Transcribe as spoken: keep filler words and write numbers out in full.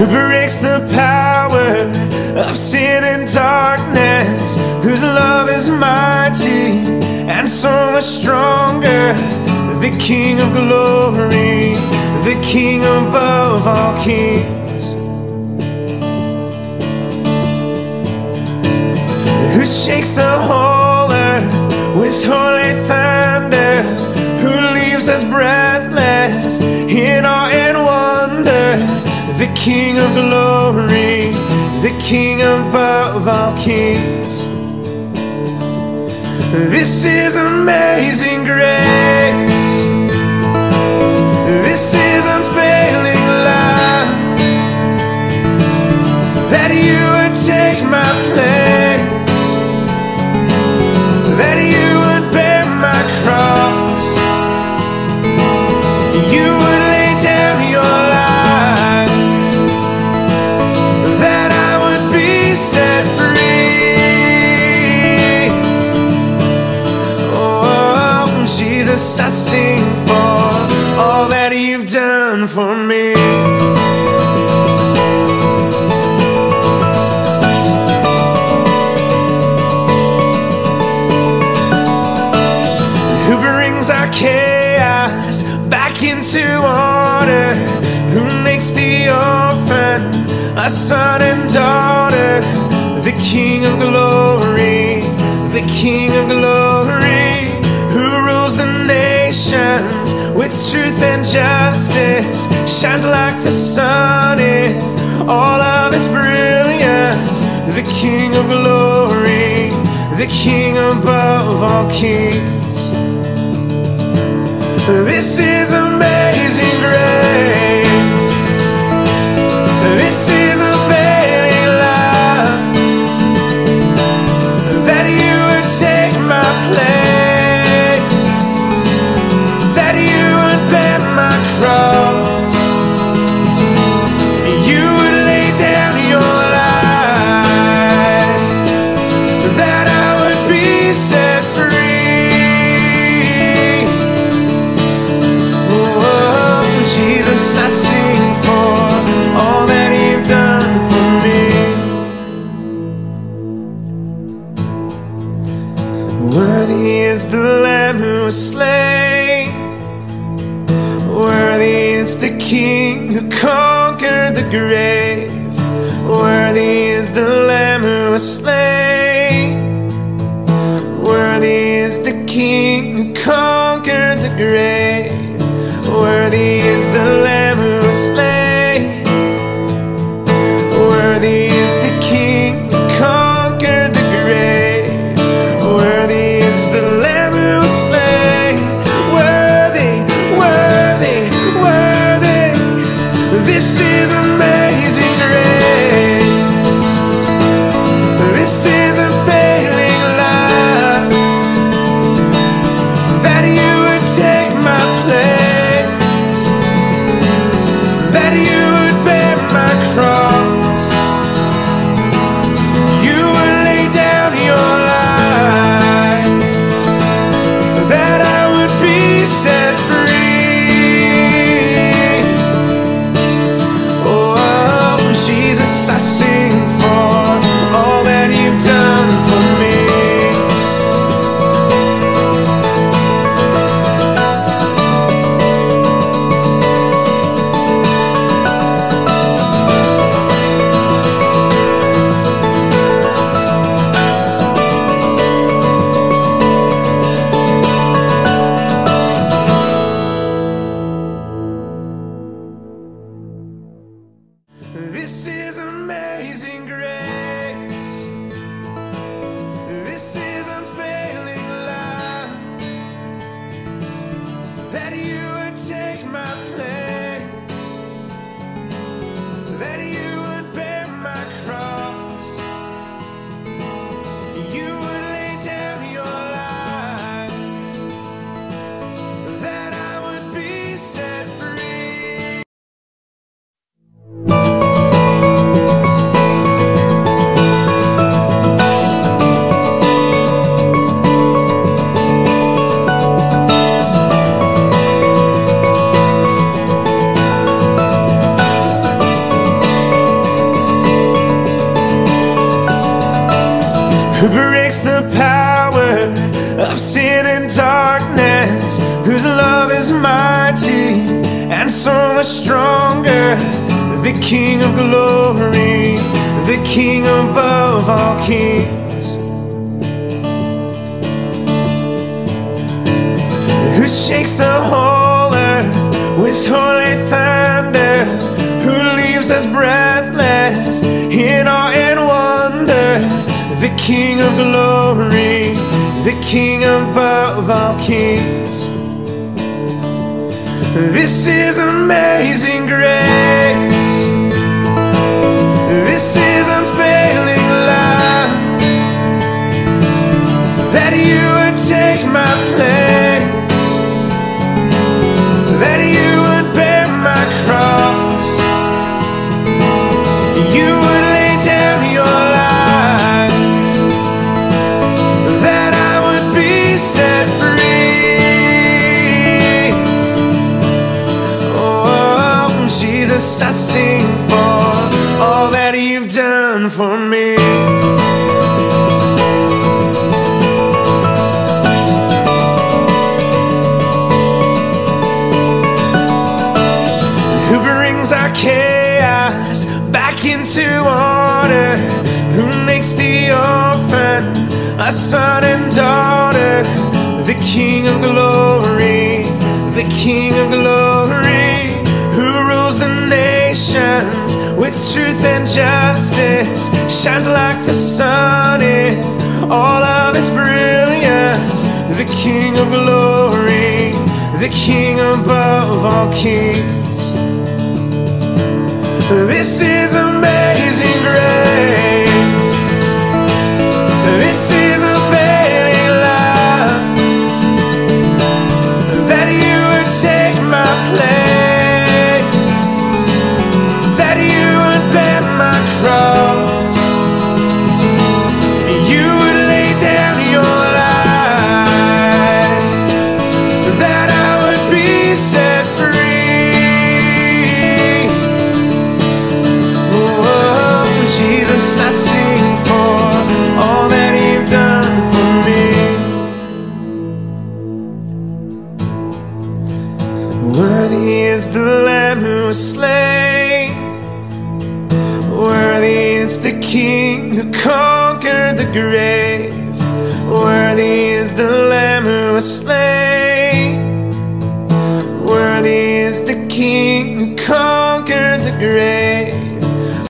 who breaks the power of sin and darkness, whose love is mighty and so much stronger. The King of glory, the King above all kings, who shakes the whole earth with holy thunder, who leaves us breathless in awe and wonder. The King of glory, the King above all kings. This is amazing grace. This is unfailing love, that you would take my place, that you would bear my cross, you would lay down your life, that I would be set free. Oh, Jesus, I sing for all that you've done for me. Who brings our chaos back into order, who makes the orphan a son and daughter. The King of glory, the King of glory, who rules the nations with truth and justice, shines like the sun in all of its brilliance. The King of glory, the King above all kings. This is amazing grace. This is unfailing love, that you would take my place, that you would bear my cross, you would lay down your life, that I would be set free. Oh, Jesus, I sing for all that you've done for me. Worthy is the Lamb who was slain, worthy is the King who conquered the grave. Worthy is the Lamb who was slain, worthy is the King who conquered the grave. Worthy is the Lamb who was slain, worthy is the King who conquered the grave. Worthy is the Lamb who was slain, worthy, worthy, worthy. This is amazing grace. This is unfailing love, that you would take my breaks the power of sin and darkness, whose love is mighty and so much stronger. The King of glory, the King above all kings, who shakes the whole earth with holy thunder, who leaves us breathless in awe and wonder. The King of glory, the King above all kings. This is amazing grace. This is unfailing love, that you would take my place, that you would bear my cross, you would lay down your life, that I would be set free. Oh, Jesus, I sing for all that you've done for me. Who brings our chaos back into order, who makes the orphan a son and daughter. The King of glory, the King of glory, who rules the nations with truth and justice, shines like the sun in all of its brilliance. The King of glory, the King above all kings. This is amazing grace. This is unfailing love, that you would take my place, that you would bear my cross, you would lay down your life, that I would be set free. Oh, Jesus, I sing for all that you've done for me. Worthy is the Lamb who was slain, worthy is the King who conquered the grave, worthy is the Lamb who was slain, worthy is the King who conquered the grave.